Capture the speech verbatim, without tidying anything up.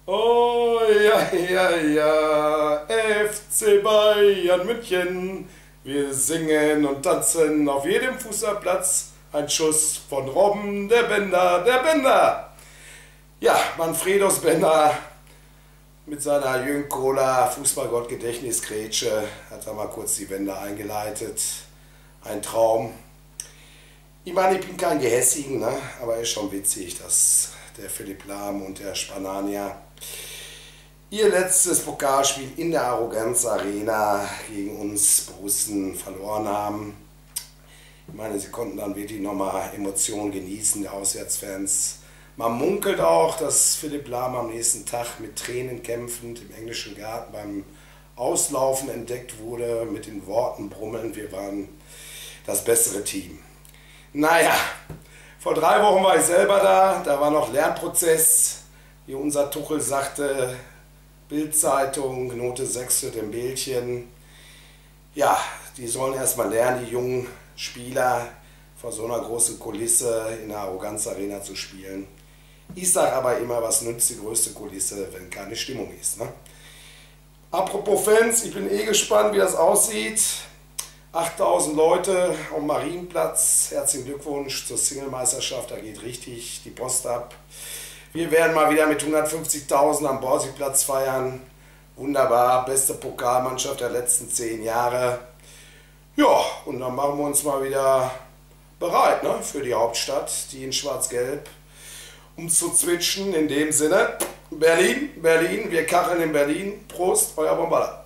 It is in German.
Oh ja, ja, ja, F C Bayern München. Wir singen und tanzen auf jedem Fußballplatz. Ein Schuss von Robben, der Bender, der Bender. Ja, Manfredos Bender mit seiner Jürgen-Kohler Fußballgott-Gedächtnisgrätsche hat er mal kurz die Wende eingeleitet. Ein Traum. Ich meine, ich bin kein Gehässigen, ne? Aber ist schon witzig, dass der Philipp Lahm und der Spanania ihr letztes Pokalspiel in der Arroganz Arena gegen uns Borussen verloren haben. Ich meine, sie konnten dann wirklich nochmal Emotionen genießen, die Auswärtsfans. Man munkelt auch, dass Philipp Lahm am nächsten Tag mit Tränen kämpfend im englischen Garten beim Auslaufen entdeckt wurde, mit den Worten brummelnd, wir waren das bessere Team. Naja, vor drei Wochen war ich selber da, da war noch Lernprozess, wie unser Tuchel sagte, Bild-Zeitung, Note sechs für den Bildchen. Ja, die sollen erstmal lernen, die jungen Spieler vor so einer großen Kulisse in der Arroganz Arena zu spielen. Ich sage aber immer, was nützt die größte Kulisse, wenn keine Stimmung ist. Ne? Apropos Fans, ich bin eh gespannt, wie das aussieht. achttausend Leute am Marienplatz. Herzlichen Glückwunsch zur Single-Meisterschaft, da geht richtig die Post ab. Wir werden mal wieder mit hundertfünfzigtausend am Borsigplatz feiern. Wunderbar, beste Pokalmannschaft der letzten zehn Jahre. Ja, und dann machen wir uns mal wieder bereit, ne, für die Hauptstadt, die in Schwarz-Gelb umzuzwitschen. In dem Sinne, Berlin, Berlin, wir kacheln in Berlin. Prost, euer Bomballer.